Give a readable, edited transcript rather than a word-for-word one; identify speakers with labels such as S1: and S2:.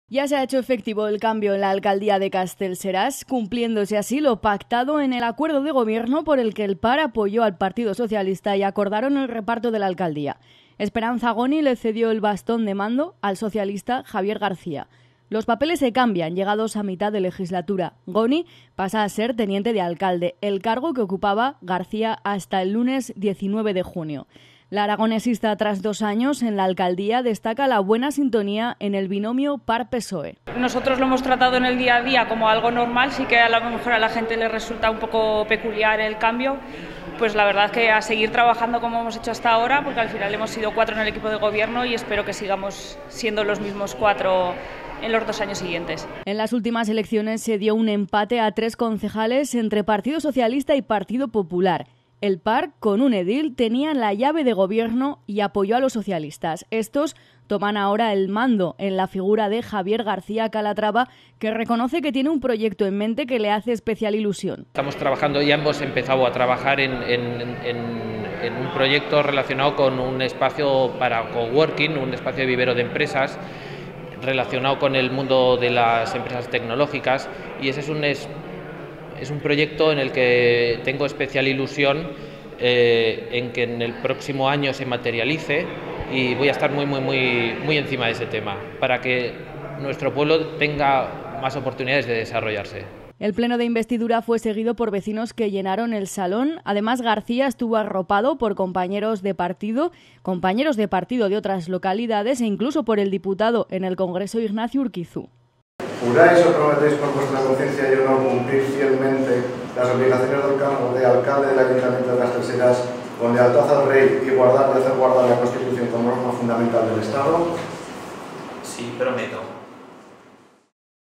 S1: Ya se ha hecho efectivo el cambio en la alcaldía de Castellseràs, cumpliéndose así lo pactado en el acuerdo de gobierno por el que el PAR apoyó al Partido Socialista y acordaron el reparto de la alcaldía. Esperanza Goni le cedió el bastón de mando al socialista Javier García. Los papeles se cambian llegados a mitad de legislatura. Goni pasa a ser teniente de alcalde, el cargo que ocupaba García hasta el lunes 19 de junio. La aragonesista, tras 2 años en la alcaldía, destaca la buena sintonía en el binomio PAR-PSOE.
S2: Nosotros lo hemos tratado en el día a día como algo normal, sí que a lo mejor a la gente le resulta un poco peculiar el cambio, pues la verdad es que a seguir trabajando como hemos hecho hasta ahora, porque al final hemos sido 4 en el equipo de gobierno y espero que sigamos siendo los mismos 4 en los 2 años siguientes.
S1: En las últimas elecciones se dio un empate a 3 concejales entre Partido Socialista y Partido Popular. El PAR, con un edil, tenía la llave de gobierno y apoyó a los socialistas. Estos toman ahora el mando en la figura de Javier García Calatrava, que reconoce que tiene un proyecto en mente que le hace especial ilusión.
S3: Estamos trabajando y hemos empezado a trabajar en un proyecto relacionado con un espacio para coworking, un espacio de vivero de empresas, relacionado con el mundo de las empresas tecnológicas, y ese es un proyecto en el que tengo especial ilusión en que en el próximo año se materialice, y voy a estar muy encima de ese tema para que nuestro pueblo tenga más oportunidades de desarrollarse.
S1: El pleno de investidura fue seguido por vecinos que llenaron el salón. Además, García estuvo arropado por compañeros de partido de otras localidades e incluso por el diputado en el Congreso Ignacio Urquizu.
S4: ¿Juráis o prometéis por vuestra conciencia y honor cumplir fielmente las obligaciones del cargo de alcalde del Ayuntamiento de Castellseràs con lealtad al Rey y guardar y hacer guardar la Constitución como norma fundamental del Estado?
S5: Sí, prometo.